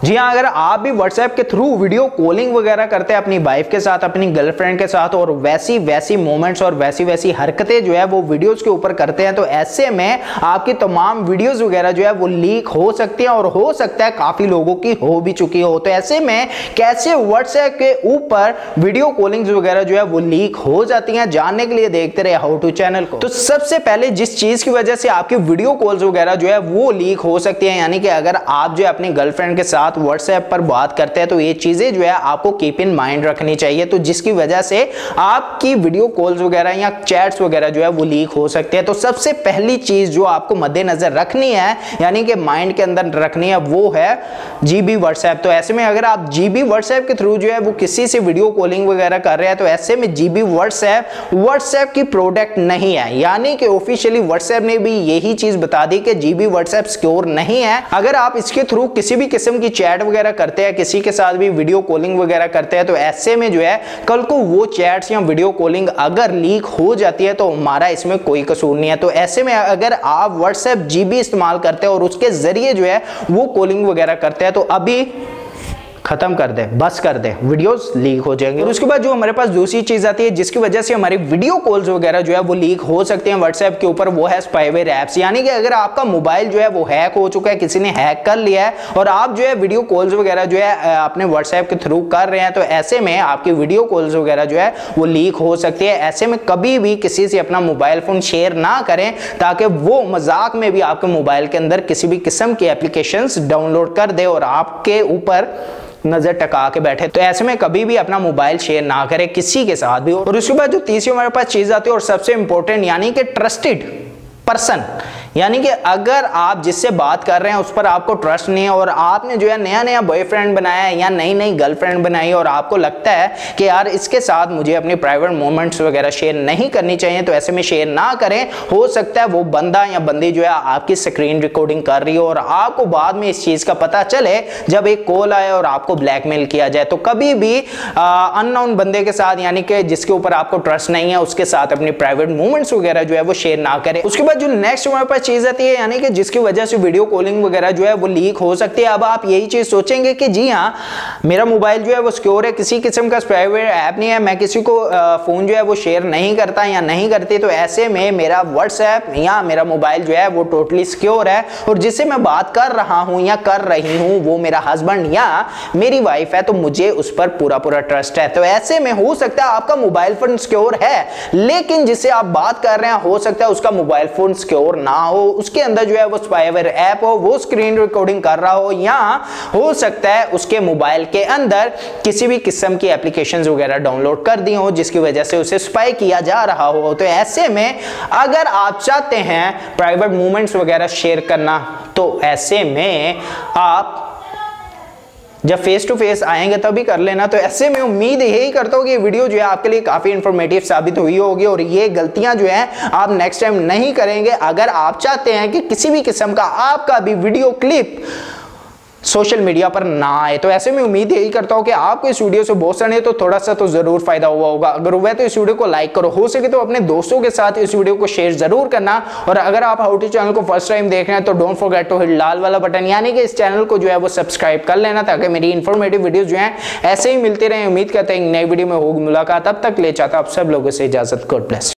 जी हाँ, अगर आप भी व्हाट्सएप के थ्रू वीडियो कॉलिंग वगैरह करते हैं अपनी वाइफ के साथ, अपनी गर्लफ्रेंड के साथ, और वैसी मोमेंट्स और वैसी हरकतें जो है वो वीडियोस के ऊपर करते हैं, तो ऐसे में आपकी तमाम वीडियोस वगैरह जो है वो लीक हो सकती हैं और हो सकता है काफी लोगों की हो भी चुकी हो। तो ऐसे में कैसे व्हाट्सएप के ऊपर वीडियो कॉलिंग्स वगैरह जो है वो लीक हो जाती हैं, जानने के लिए देखते रहे हाउ टू चैनल को। तो सबसे पहले जिस चीज की वजह से आपकी वीडियो कॉल्स वगैरह जो है वो लीक हो सकती है, यानी कि अगर आप जो है अपनी गर्लफ्रेंड के साथ व्हाट्सएप पर बात करते हैं तो ये चीजें जो है आपको कीप इन माइंड रखनी चाहिए, तो जिसकी वजह से आपकी वीडियो कॉल्स वगैरह या चैट्स वगैरह जो है वो लीक हो सकते हैं। तो सबसे पहली चीज जो आपको मद्देनजर रखनी है, यानी कि माइंड के अंदर रखनी है, वो है जीबी व्हाट्सएप। तो ऐसे में अगर आप जीबी व्हाट्सएप के थ्रू जो है वो किसी से वीडियो कॉलिंग वगैरह कर रहे हैं, तो ऐसे में जीबी व्हाट्सएप की प्रोडक्ट नहीं है, यानी कि ऑफिशियली व्हाट्सएप ने भी यही चीज बता दी कि जीबी व्हाट्सएप सिक्योर नहीं है। अगर आप इसके थ्रू किसी भी किस्म की चैट वगैरह करते हैं, किसी के साथ भी वीडियो कॉलिंग वगैरह करते हैं, तो ऐसे में जो है कल को वो चैट्स या वीडियो कॉलिंग अगर लीक हो जाती है तो हमारा इसमें कोई कसूर नहीं है। तो ऐसे में अगर आप व्हाट्सएप जीबी इस्तेमाल करते हैं और उसके जरिए जो है वो कॉलिंग वगैरह करते हैं, तो अभी खत्म कर दे, बस कर दे, वीडियोस लीक हो जाएंगे। और उसके बाद जो हमारे पास दूसरी चीज आती है जिसकी वजह से हमारी वीडियो कॉल्स वगैरह जो है वो लीक हो सकते हैं व्हाट्सएप के ऊपर, वो है स्पाईवेयर ऐप्स। यानी कि अगर आपका मोबाइल जो है वो हैक हो चुका है, किसी ने हैक कर लिया है और आप जो है वीडियो कॉल्स वगैरह जो है अपने व्हाट्सएप के थ्रू कर रहे हैं, तो ऐसे में आपकी वीडियो कॉल्स वगैरह जो है वो लीक हो सकती है। ऐसे में कभी भी किसी से अपना मोबाइल फोन शेयर ना करें, ताकि वो मजाक में भी आपके मोबाइल के अंदर किसी भी किस्म की एप्लीकेशंस डाउनलोड कर दे और आपके ऊपर नजर टका के बैठे। तो ऐसे में कभी भी अपना मोबाइल शेयर ना करें किसी के साथ भी। और उसके बाद जो तीसरी हमारे पास चीज आती है और सबसे इंपॉर्टेंट, यानी कि ट्रस्टेड पर्सन, यानी कि अगर आप जिससे बात कर रहे हैं उस पर आपको ट्रस्ट नहीं है और आपने जो है नया बॉयफ्रेंड बनाया है या नई गर्लफ्रेंड बनाई है और आपको लगता है कि यार इसके साथ मुझे अपनी प्राइवेट मोमेंट्स वगैरह शेयर नहीं करनी चाहिए, तो ऐसे में शेयर ना करें। हो सकता है वो बंदा या बंदी जो है आपकी स्क्रीन रिकॉर्डिंग कर रही हो और आपको बाद में इस चीज का पता चले जब एक कॉल आए और आपको ब्लैकमेल किया जाए। तो कभी भी अननोन बंदे के साथ, यानी कि जिसके ऊपर आपको ट्रस्ट नहीं है, उसके साथ अपनी प्राइवेट मोमेंट्स वगैरह जो है वो शेयर ना करें। उसके बाद जो नेक्स्ट हमारे पास चीज आती है, यानी कि जिसकी वजह से वीडियो कॉलिंग वगैरह जो है वो लीक हो सकती है। अब आप यही चीज सोचेंगे कि जी हाँ, मेरा मोबाइल जो है वो सिक्योर है, किसी किस्म का स्पाईवेयर ऐप नहीं है, मैं किसी को फोन जो है वो शेयर नहीं करता या नहीं करती, तो ऐसे में मेरा व्हाट्सएप या मेरा मोबाइल जो है वो टोटली सिक्योर है और जिससे मैं बात कर रहा हूं या कर रही हूं वो मेरा हस्बैंड या मेरी वाइफ है, तो मुझे उस पर पूरा ट्रस्ट है। तो ऐसे में हो सकता है आपका मोबाइल फोन सिक्योर है, लेकिन जिससे आप बात कर रहे हैं हो सकता है उसका मोबाइल फोन सिक्योर ना हो, उसके अंदर जो है वो स्पाईवेयर ऐप हो, वो स्क्रीन रिकॉर्डिंग कर रहा हो, या हो सकता है उसके मोबाइल के अंदर किसी भी किस्म की एप्लीकेशंस वगैरह डाउनलोड कर दी हो जिसकी वजह से उसे स्पाई किया जा रहा हो। तो ऐसे में अगर आप चाहते हैं प्राइवेट मोमेंट्स वगैरह शेयर करना, तो ऐसे में आप जब फेस टू फेस आएंगे तभी कर लेना। तो ऐसे में उम्मीद यही करता हूँ कि ये वीडियो जो है आपके लिए काफी इंफॉर्मेटिव साबित हुई होगी और ये गलतियां जो है आप नेक्स्ट टाइम नहीं करेंगे। अगर आप चाहते हैं कि किसी भी किस्म का आपका भी वीडियो क्लिप सोशल मीडिया पर ना आए, तो ऐसे में उम्मीद यही करता हूं कि आपको इस वीडियो से बहुत सारे तो थोड़ा सा तो जरूर फायदा हुआ होगा। अगर हुआ है तो इस वीडियो को लाइक करो, हो सके तो अपने दोस्तों के साथ इस वीडियो को शेयर जरूर करना। और अगर आप हाउ टू चैनल को फर्स्ट टाइम देख रहे हैं तो डोंट फॉरगेट टू हिट लाल वाला बटन, यानी कि इस चैनल को जो है वो सब्सक्राइब कर लेना, ताकि मेरी इंफॉर्मेटिव वीडियो जो है ऐसे ही मिलती रहे। उम्मीद करते हैं नई वीडियो में होगी मुलाकात, तब तक ले चाहता आप सब लोगों से इजाजत। God bless.